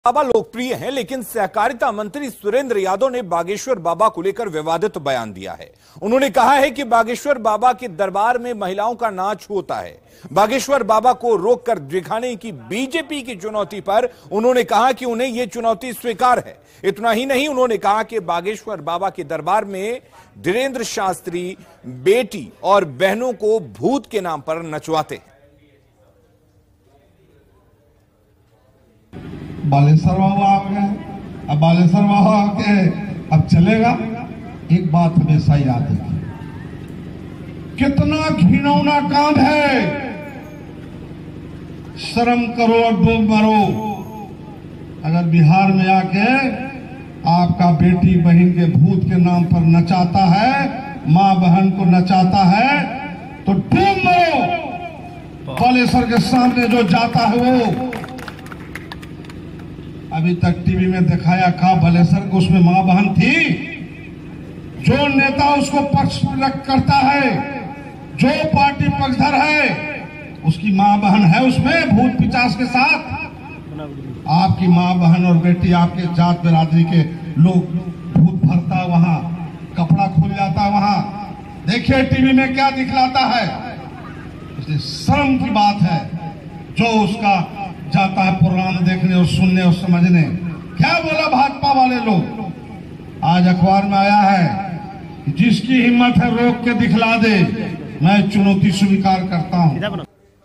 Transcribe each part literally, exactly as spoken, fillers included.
बाबा लोकप्रिय हैं, लेकिन सहकारिता मंत्री सुरेंद्र यादव ने बागेश्वर बाबा को लेकर विवादित बयान दिया है। उन्होंने कहा है कि बागेश्वर बाबा के दरबार में महिलाओं का नाच होता है। बागेश्वर बाबा को रोककर दिखाने की बीजेपी की चुनौती पर उन्होंने कहा कि उन्हें यह चुनौती स्वीकार है। इतना ही नहीं, उन्होंने कहा कि बागेश्वर बाबा के दरबार में धीरेन्द्र शास्त्री बेटी और बहनों को भूत के नाम पर नचवाते हैं। बालेश्वर बाबा आ गए, अब बालेश्वर बाबा आके अब चलेगा। एक बात हमेशा याद रखिए, कितना घिनौना काम है। शर्म करो और डूब मरो। अगर बिहार में आके आपका बेटी बहन के भूत के नाम पर नचाता है, मां बहन को नचाता है, तो डूब मरो। बालेश्वर के सामने जो जाता है वो अभी तक टीवी में दिखाया का बालेश्वर को, उसमें मां बहन थी। जो नेता उसको पक्ष करता है, जो पार्टी पक्षधर है, उसकी मां बहन है उसमें भूत पिचास के साथ। आपकी मां बहन और बेटी, आपके जात बिरादरी के लोग भूत भरता वहां, कपड़ा खुल जाता वहां। देखिए टीवी में क्या दिखलाता है। इसलिए शर्म की बात है जो उसका जाता है प्रोग्राम देखने और सुनने और समझने। क्या बोला भाजपा वाले लोग? आज अखबार में आया है कि जिसकी हिम्मत है रोक के दिखला दे, मैं चुनौती स्वीकार करता हूं।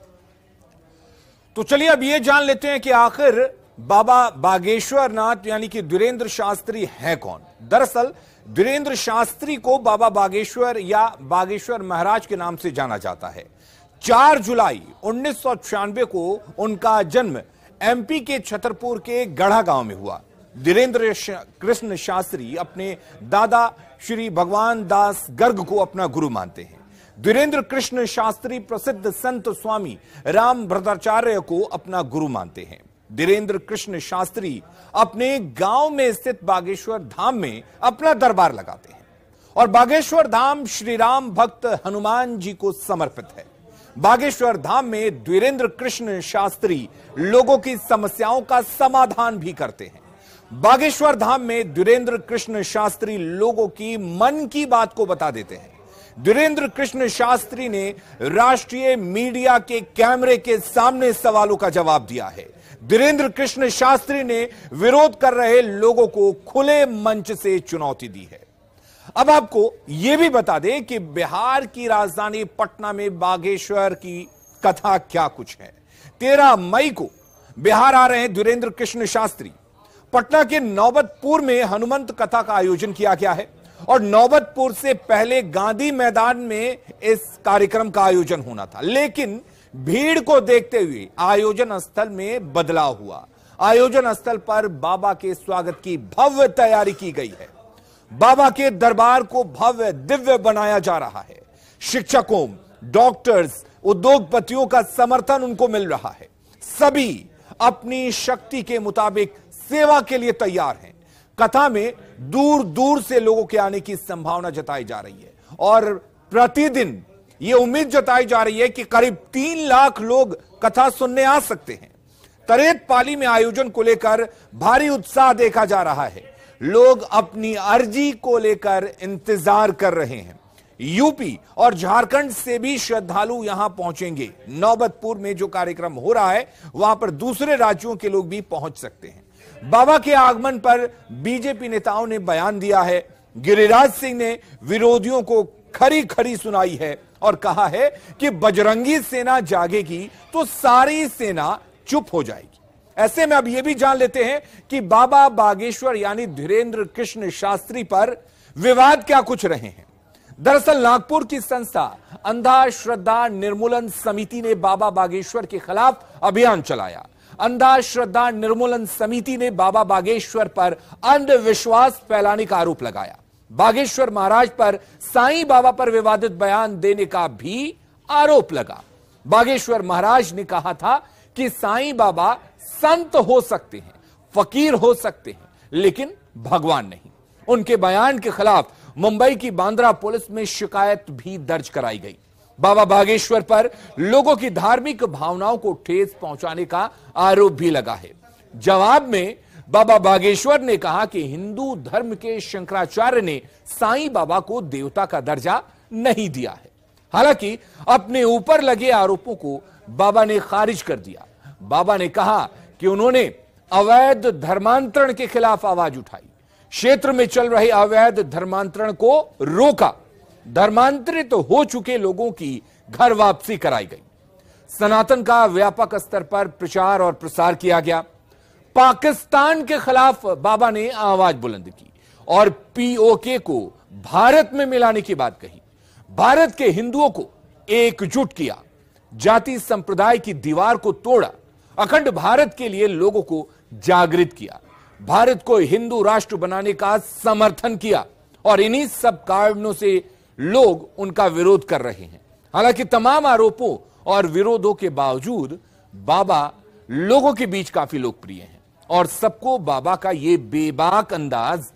तो चलिए अब ये जान लेते हैं कि आखिर बाबा बागेश्वर नाथ यानी कि धीरेन्द्र शास्त्री है कौन। दरअसल धीरेन्द्र शास्त्री को बाबा बागेश्वर या बागेश्वर महाराज के नाम से जाना जाता है। चार जुलाई उन्नीस सौ छियानवे को उनका जन्म एमपी के छतरपुर के गढ़ा गांव में हुआ। धीरेन्द्र कृष्ण शास्त्री अपने दादा श्री भगवान दास गर्ग को अपना गुरु मानते हैं। धीरेन्द्र कृष्ण शास्त्री प्रसिद्ध संत स्वामी राम भद्राचार्य को अपना गुरु मानते हैं। धीरेन्द्र कृष्ण शास्त्री अपने गांव में स्थित बागेश्वर धाम में अपना दरबार लगाते हैं और बागेश्वर धाम श्री राम भक्त हनुमान जी को समर्पित है। बागेश्वर धाम में धीरेन्द्र कृष्ण शास्त्री लोगों की समस्याओं का समाधान भी करते हैं। बागेश्वर धाम में धीरेन्द्र कृष्ण शास्त्री लोगों की मन की बात को बता देते हैं। धीरेन्द्र कृष्ण शास्त्री ने राष्ट्रीय मीडिया के कैमरे के सामने सवालों का जवाब दिया है। धीरेन्द्र कृष्ण शास्त्री ने विरोध कर रहे लोगों को खुले मंच से चुनौती दी है। अब आपको यह भी बता दें कि बिहार की राजधानी पटना में बागेश्वर की कथा क्या कुछ है। तेरह मई को बिहार आ रहे हैं धीरेन्द्र कृष्ण शास्त्री। पटना के नौबतपुर में हनुमंत कथा का आयोजन किया गया है और नौबतपुर से पहले गांधी मैदान में इस कार्यक्रम का आयोजन होना था, लेकिन भीड़ को देखते हुए आयोजन स्थल में बदलाव हुआ। आयोजन स्थल पर बाबा के स्वागत की भव्य तैयारी की गई है। बाबा के दरबार को भव्य दिव्य बनाया जा रहा है। शिक्षकों, डॉक्टर्स, उद्योगपतियों का समर्थन उनको मिल रहा है। सभी अपनी शक्ति के मुताबिक सेवा के लिए तैयार हैं। कथा में दूर दूर से लोगों के आने की संभावना जताई जा रही है और प्रतिदिन यह उम्मीद जताई जा रही है कि करीब तीन लाख लोग कथा सुनने आ सकते हैं। तरेत पाली में आयोजन को लेकर भारी उत्साह देखा जा रहा है। लोग अपनी अर्जी को लेकर इंतजार कर रहे हैं। यूपी और झारखंड से भी श्रद्धालु यहां पहुंचेंगे। नौबतपुर में जो कार्यक्रम हो रहा है वहां पर दूसरे राज्यों के लोग भी पहुंच सकते हैं। बाबा के आगमन पर बीजेपी नेताओं ने बयान दिया है। गिरिराज सिंह ने विरोधियों को खरी खरी सुनाई है और कहा है कि बजरंगी सेना जागेगी तो सारी सेना चुप हो जाएगी। ऐसे में अब यह भी जान लेते हैं कि बाबा बागेश्वर यानी धीरेन्द्र कृष्ण शास्त्री पर विवाद क्या कुछ रहे हैं। दरअसल नागपुर की संस्था अंधा श्रद्धा निर्मूलन समिति ने बाबा बागेश्वर के खिलाफ अभियान चलाया। अंधा श्रद्धा निर्मूलन समिति ने बाबा बागेश्वर पर अंधविश्वास फैलाने का आरोप लगाया। बागेश्वर महाराज पर साईं बाबा पर विवादित बयान देने का भी आरोप लगा। बागेश्वर महाराज ने कहा था कि साईं बाबा संत हो सकते हैं, फकीर हो सकते हैं, लेकिन भगवान नहीं। उनके बयान के खिलाफ मुंबई की बांद्रा पुलिस में शिकायत भी दर्ज कराई गई। बाबा बागेश्वर पर लोगों की धार्मिक भावनाओं को ठेस पहुंचाने का आरोप भी लगा है। जवाब में बाबा बागेश्वर ने कहा कि हिंदू धर्म के शंकराचार्य ने साईं बाबा को देवता का दर्जा नहीं दिया है। हालांकि अपने ऊपर लगे आरोपों को बाबा ने खारिज कर दिया। बाबा ने कहा कि उन्होंने अवैध धर्मांतरण के खिलाफ आवाज उठाई, क्षेत्र में चल रहे अवैध धर्मांतरण को रोका, धर्मांतरित तो हो चुके लोगों की घर वापसी कराई गई, सनातन का व्यापक स्तर पर प्रचार और प्रसार किया गया, पाकिस्तान के खिलाफ बाबा ने आवाज बुलंद की और पीओके को भारत में मिलाने की बात कही, भारत के हिंदुओं को एकजुट किया, जाति संप्रदाय की दीवार को तोड़ा, अखंड भारत के लिए लोगों को जागृत किया, भारत को हिंदू राष्ट्र बनाने का समर्थन किया और इन्हीं सब कारणों से लोग उनका विरोध कर रहे हैं। हालांकि तमाम आरोपों और विरोधों के बावजूद बाबा लोगों के बीच काफी लोकप्रिय हैं और सबको बाबा का यह बेबाक अंदाज